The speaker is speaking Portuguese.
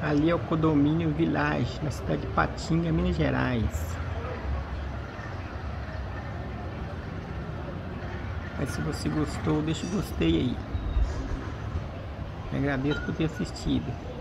Ali é o Condomínio Village, na cidade de Patinga, Minas Gerais. Mas se você gostou, deixa o gostei aí. Agradeço por ter assistido.